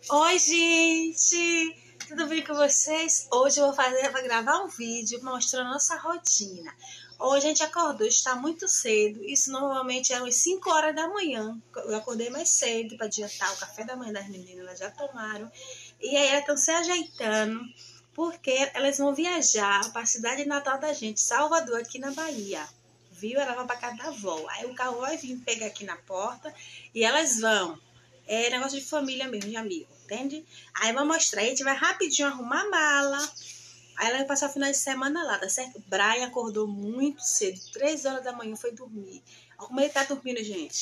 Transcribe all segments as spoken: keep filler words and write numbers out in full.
Oi, gente! Tudo bem com vocês? Hoje eu vou fazer, vou gravar um vídeo mostrando a nossa rotina. Hoje a gente acordou, está muito cedo. Isso normalmente é umas cinco horas da manhã. Eu acordei mais cedo para adiantar o café da manhã das meninas, elas já tomaram. E aí elas estão se ajeitando, porque elas vão viajar para a cidade natal da gente, Salvador, aqui na Bahia. Viu? Elas vão para casa da avó. Aí o carro vai vir pegar aqui na porta e elas vão. É negócio de família mesmo, de amigo, entende? Aí vou mostrar, a gente vai rapidinho arrumar a mala. Aí ela vai passar o final de semana lá, tá certo? Brian acordou muito cedo, três horas da manhã foi dormir. Olha como ele tá dormindo, gente.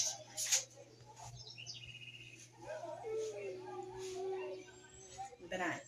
Brian.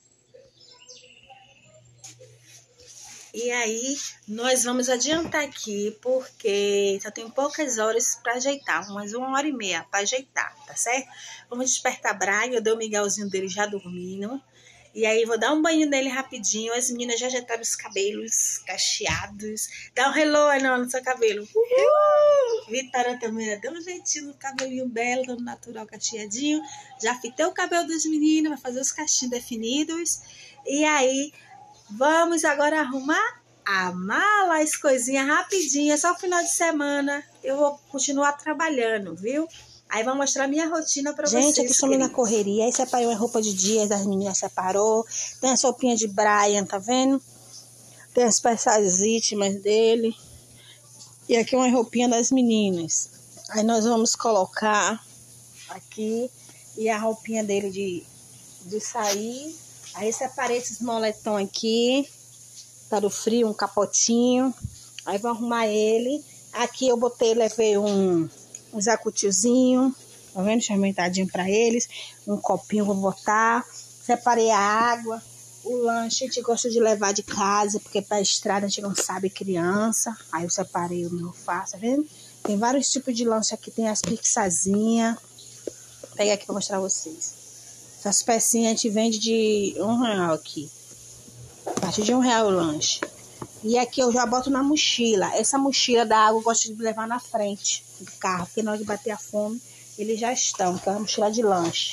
E aí, nós vamos adiantar aqui, porque só tem poucas horas para ajeitar, umas uma hora e meia para ajeitar, tá certo? Vamos despertar Brian, eu dei o miguelzinho dele já dormindo. E aí, vou dar um banho nele rapidinho. As meninas já ajeitaram os cabelos cacheados. Dá um hello aí no, no seu cabelo. Uhul! Vitória também deu um jeitinho no cabelinho dela, todo natural, cacheadinho. Já fitei o cabelo dos meninos, vai fazer os cachinhos definidos. E aí, vamos agora arrumar a mala, as coisinhas rapidinho. É só o final de semana. Eu vou continuar trabalhando, viu? Aí vou mostrar a minha rotina pra vocês. Gente, aqui estamos na correria. Aí separou a roupa de dias, as meninas separou. Tem a roupinha de Brian, tá vendo? Tem as peças íntimas dele. E aqui uma roupinha das meninas. Aí nós vamos colocar aqui. E a roupinha dele de, de sair. Aí separei esses moletom aqui. Tá do frio, um capotinho. Aí vou arrumar ele. Aqui eu botei, levei um... um zacutiozinho, tá vendo? Fermentadinho pra eles. Um copinho vou botar. Separei a água. O lanche a gente gosta de levar de casa, porque pra estrada a gente não sabe criança. Aí eu separei o meu alface, tá vendo? Tem vários tipos de lanche aqui. Tem as pizzazinhas. Vou pegar aqui pra mostrar a vocês. Essas pecinhas a gente vende de um real aqui. A partir de um real o lanche. E aqui eu já boto na mochila. Essa mochila da água eu gosto de levar na frente do carro, porque na hora de bater a fome, eles já estão, que é uma mochila de lanche.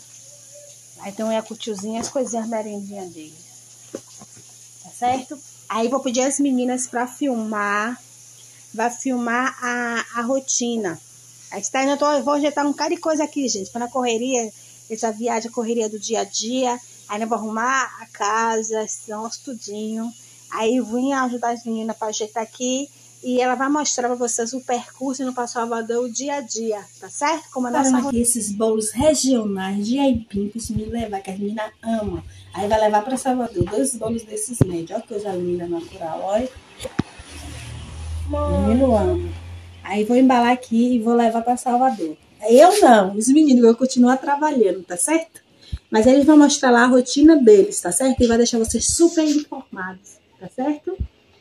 Aí tem um Yakutiozinho, as coisinhas merendinhas dele. Tá certo? Aí vou pedir às meninas pra filmar. Vai filmar a, a rotina. Aí está indo, eu tô, eu vou ajeitar um bocado de coisa aqui, gente. Para na correria, essa viagem, a correria do dia a dia. Aí eu vou arrumar a casa, esse nosso tudinho. Aí eu vim ajudar as meninas para ajeitar aqui. E ela vai mostrar para vocês o percurso no para Salvador, o dia a dia, tá certo? Como a nossa aqui esses bolos regionais de aipim que os meninos levar, que as meninas amam. Aí vai levar para Salvador dois bolos desses médios. Olha que coisa linda, natural, olha. O menino ama. Aí vou embalar aqui e vou levar para Salvador. Eu não, os meninos vão continuar trabalhando, tá certo? Mas eles vão mostrar lá a rotina deles, tá certo? E vai deixar vocês super informados, tá certo?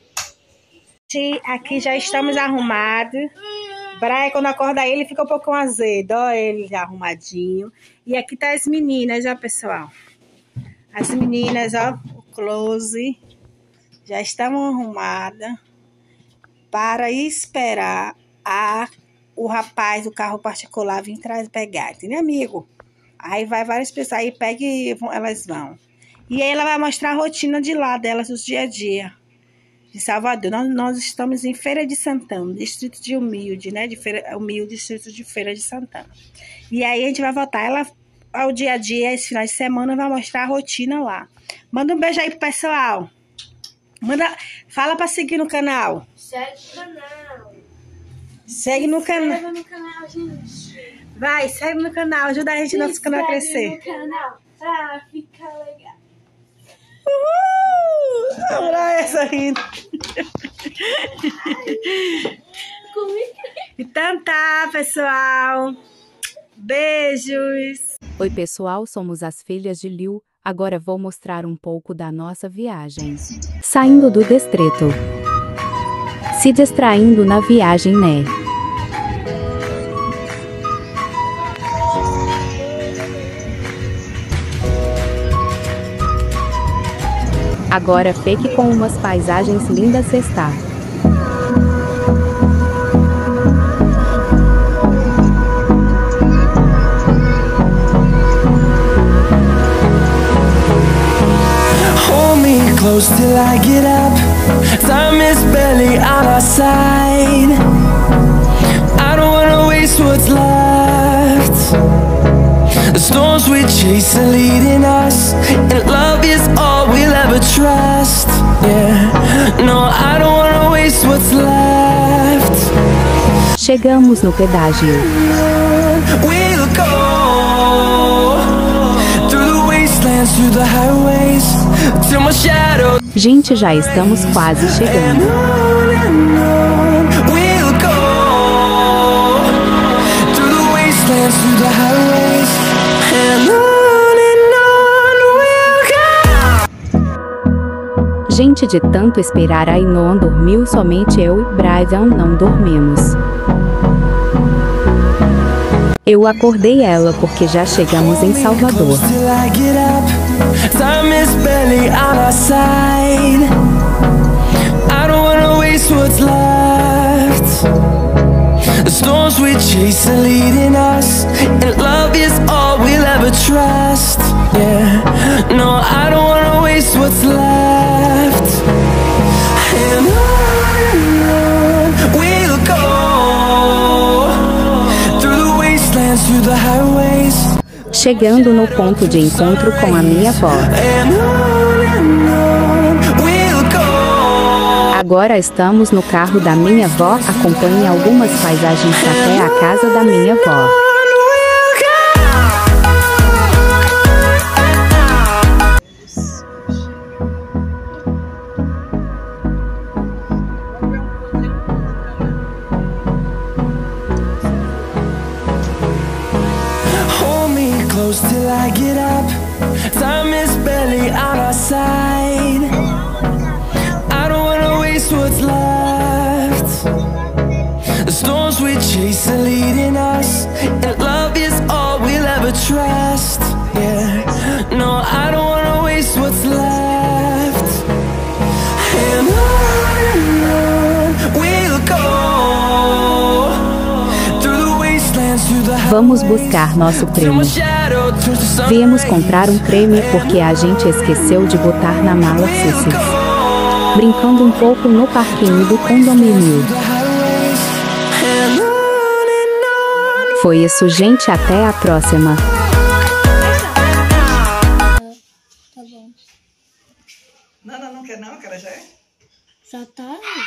Aqui já estamos arrumados. Brian, quando acorda ele, fica um pouco azedo. Ó, ele já arrumadinho. E aqui tá as meninas, ó, pessoal. As meninas, ó, o close. Já estão arrumadas para esperar a, o rapaz do carro particular vir trazer, pegar. Entendeu, amigo? Aí vai várias pessoas, aí pega e elas vão. E aí ela vai mostrar a rotina de lá delas, os dia a dia. De Salvador. Nós, nós estamos em Feira de Santana, distrito de Humilde, né? De Feira, Humilde, distrito de Feira de Santana. E aí a gente vai voltar. Ela, ao dia a dia, esse final de semana, vai mostrar a rotina lá. Manda um beijo aí pro pessoal. Manda, fala pra seguir no canal. Segue o canal. Segue no canal. Segue no canal, gente. Vai, segue no canal. Ajuda a gente, nosso canal a crescer. Segue no canal pra ficar legal. Uhul! Olha essa rindo. Então tá, pessoal. Beijos. Oi, pessoal, somos as filhas de Liu. Agora vou mostrar um pouco da nossa viagem. Saindo do distrito. Se distraindo na viagem, né? Agora fique com umas paisagens lindas está. close till I get up. Time is barely on our side. I don't wanna waste what's left. The storms we chase are leading us, and love is all we'll ever trust. Yeah, no, I don't wanna waste what's left. Chegamos no pedágio. We'll go through the wastelands, through the highways, till my shadow. Gente, já estamos quase chegando. We'll go through the wastelands, through the highways, and on and on we'll go. Gente, de tanto esperar, a Inoan dormiu, somente eu e Brian não dormimos. Eu acordei ela porque já chegamos em Salvador. Time is barely on our side. I don't wanna waste what's left. The storms we chase are leading us, and love is all we'll ever trust. Yeah, no, I don't wanna waste what's left. And on and on we'll go through the wastelands, through the highways. Chegando no ponto de encontro com a minha avó. Agora estamos no carro da minha avó. Acompanhe algumas paisagens até a casa da minha avó. Close till I get up. Time is barely on our side. I don't wanna waste what's left. The storms we chase are leading us, and love is all we'll ever trust. Yeah, no, I don't wanna waste what's left. And on and on we'll go through the wastelands, through the highways. Vamos buscar nosso prêmio. Viemos comprar um creme porque a gente esqueceu de botar na mala Susses. Brincando um pouco no parquinho do condomínio. Foi isso, gente, até a próxima. Tá bom. Não, não, não quer não, cara, já é? Já tá?